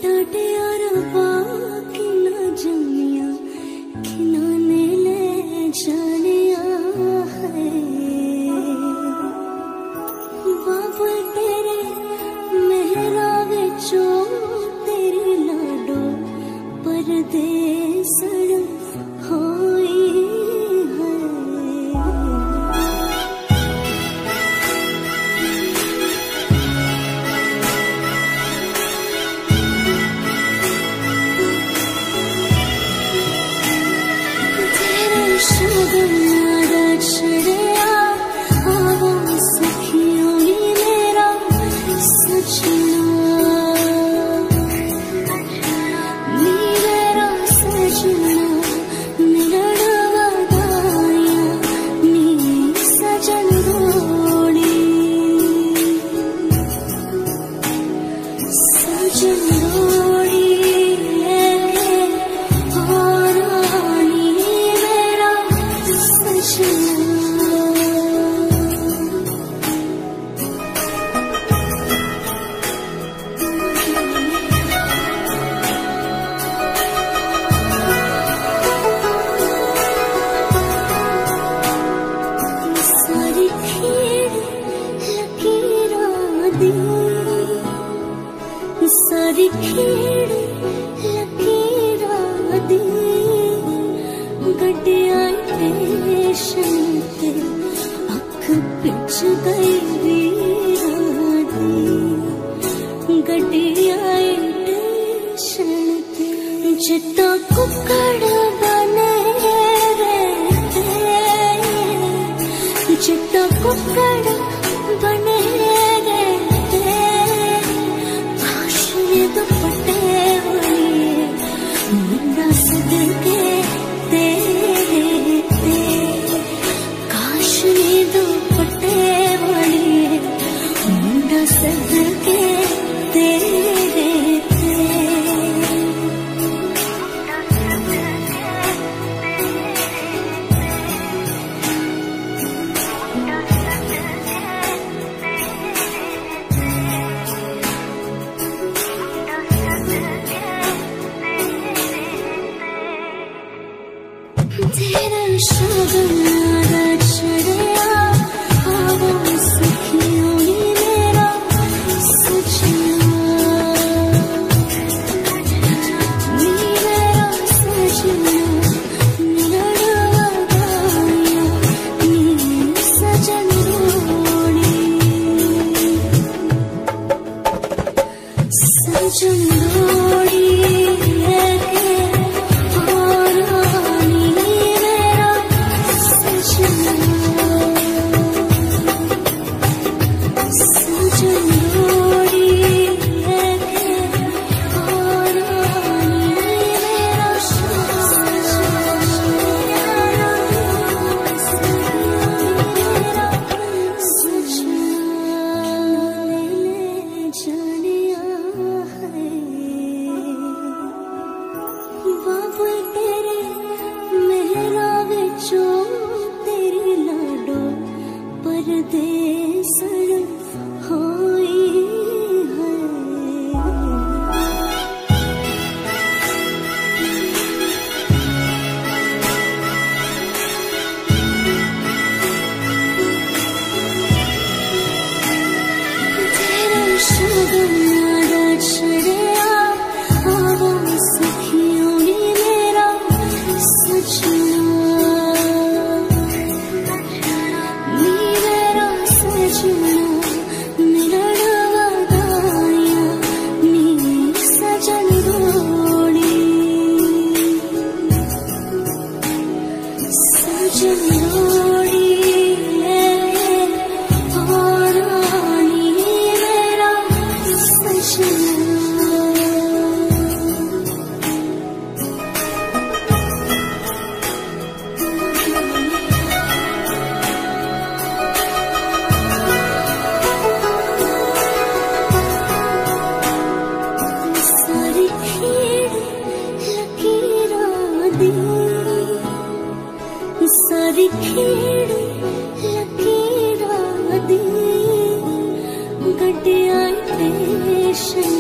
डाटिया रबा कि ना जमिया खिनाने ले जानिया है। बाबा तेरे मेहरा विचो तेरी लाडो परदेसण होई है। तेरे शगन रचड़िया आवो सखियों नी मेरा सजना। सारी खेड़ लकीरा दी गड्डिया पेशन ते अख पिछ गई वीरा दी गड्डिया पेशन ते जिता कुकड़ बने रहते जिता कुकड़ बने दुपट्टे वाली मुंडा सदके तेरे काश नी दुपट्टे वाली मुंडा सदके तेरे। तेरा शगन रचड़िया आवो सखियों नी मेरा सजना। नी मेरा सजना लड़वा गाया नी सजन रोड़ी सजन रोड़ी बाबा तेरे मेहरा विचो तेरी लाडो परदेसण होई है। तेरा शगन रचड़िया आवो सखियों नी मेरा सजना। नी मेरा सजना लड़वा गाया नी सजन रोड़ी सजन रोड़ी मेरा सजना। सारी खेड़ लकीरा दी सारी खेड़ लकीरा दी गड्डिया पेशन